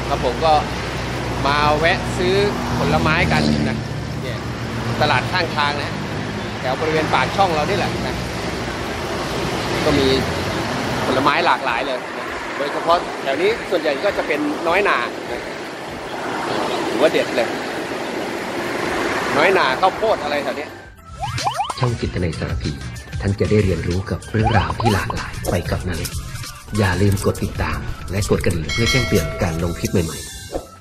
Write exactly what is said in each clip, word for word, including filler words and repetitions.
ครับผมก็มาแวะซื้อผลไม้กันนะเนี่ยตลาดข้างทางนะแถวบริเวณปากช่องเรานี่แหละนะก็มีผลไม้หลากหลายเลยนะโดยเฉพาะแถวนี้ส่วนใหญ่ก็จะเป็นน้อยหนานะถือว่าเด็ดเลยน้อยหนาข้าวโพดอะไรแถวนี้ช่องจิตนาสารพีท่านจะได้เรียนรู้กับเรื่องราวที่หลากหลายไปกับนาเล็กอย่าลืมกดติดตามและกดกระดิ่งเพื่อแจ้งเตือนการลงคลิปใหม่ๆ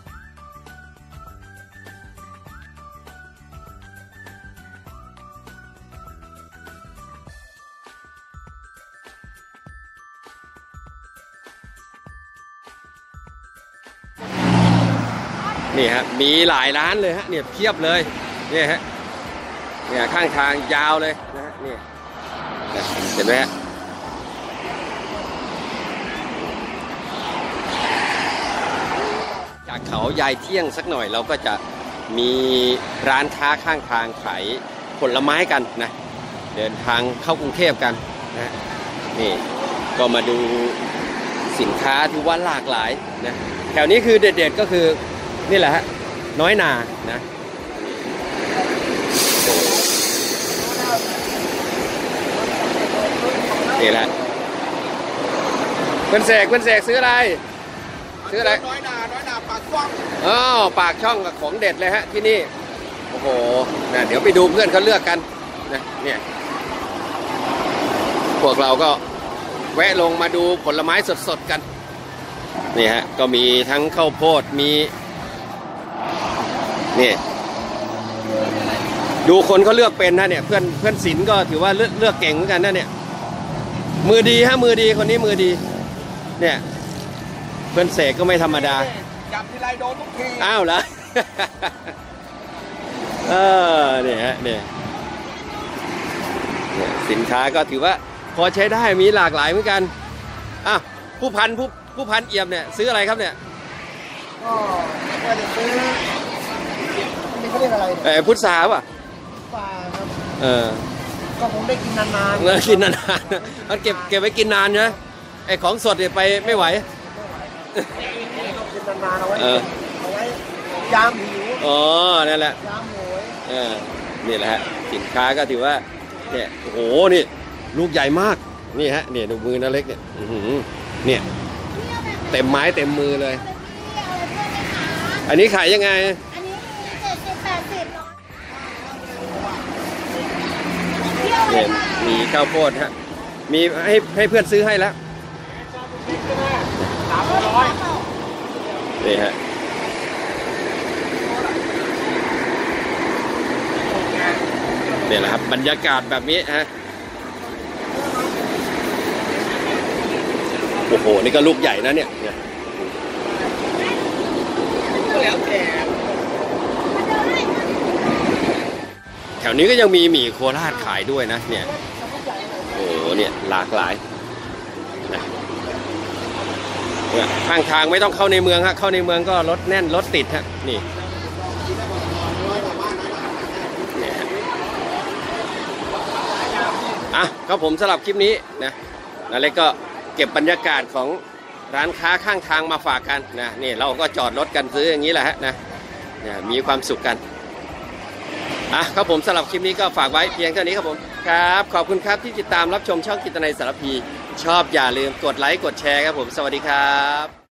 นี่ฮะมีหลายร้านเลยฮะเนี่ยเพียบเลยเนี่ยฮะเนี่ยข้างทางยาวเลยนะฮะเนี่ยเห็นไหมฮะจากเขายายเที่ยงสักหน่อยเราก็จะมีร้านค้าข้างทางขายผลไม้กันนะเดินทางเข้ากรุงเทพกันนะนี่ก็มาดูสินค้าที่ว่าหลากหลายนะแถวนี้คือเด็ดๆก็คือนี่แหละฮะน้อยหนานะนี่แหละเพื่อนเสกเพื่อนเสกซื้ออะไรซื้ออะไรน้อยหนาน้อยหนาปากช่องอ๋อปากช่องกับของเด็ดเลยฮะที่นี่โอ้โหนะเดี๋ยวไปดูเพื่อนเขาเลือกกันนะเนี่ยพวกเราก็แวะลงมาดูผลไม้สดๆกันนี่ฮะก็มีทั้งข้าวโพดมีนี่ดูคนเขาเลือกเป็นนะเนี่ยเพื่อนเพื่อนศิลป์ก็ถือว่าเลือกเลือกเก่งเหมือนกันนะเนี่ยมือดีฮะมือดีคนนี้มือดีเนี่ยเพื่อนเสกก็ไม่ธรรมดาจับทีไรโดนทุกทีอ้าวเหรอ เออเนี่ยฮะเนี่ยสินค้าก็ถือว่าพอใช้ได้มีหลากหลายเหมือนกันอ่ะผู้พันผู้ผู้พันเอี่ยมเนี่ยซื้ออะไรครับเนี่ยก็ว่าจะซื้อนี่เขาเรียกอะไรเออพุทราป่ะปลาครับเออก็ผมได้กินนานๆเออกินนานๆมันเก็บเก็บไว้กินนานใช่ไหมไอ้ของสดเนี่ยไปไม่ไหวกินนานๆเอาไว้เอาไว้ยามหิวอ๋อนั่นแหละยามโหยเออนี่แหละฮะสินค้าก็ถือว่าเนี่ยโอ้โหนี่ลูกใหญ่มากนี่ฮะเนี่ยดูมือนาเล็กเนี่ยเนี่ยเต็มไม้เต็มมือเลยอันนี้ขายยังไงอันนี้เจ็ดสิบแปดสิบเนี่ยมีข้าวโพดฮะมีให้ให้เพื่อนซื้อให้แล้วสามร้อยนี่ฮะเนี่ยแหละครับบรรยากาศแบบนี้ฮะโอ้โหนี่ก็ลูกใหญ่นะเนี่ยแถวนี้ก็ยังมีหมี่โคราชขายด้วยนะเนี่ยโอ้โหเนี่ยหลากหลายนะข้างทางไม่ต้องเข้าในเมืองฮะเข้าในเมืองก็รถแน่นรถติดฮะนี่อ่ะครับผมสำหรับคลิปนี้นะนาเล็กก็เก็บบรรยากาศของร้านค้าข้างทางมาฝากกันนะนี่เราก็จอดรถกันซื้ออย่างนี้แหละฮะนะเนี่ยมีความสุขกันอ่ะครับผมสำหรับคลิปนี้ก็ฝากไว้เพียงเท่านี้ครับผมครับขอบคุณครับที่ติดตามรับชมช่องจิตนาสารพีชอบอย่าลืมกดไลค์กดแชร์ครับผมสวัสดีครับ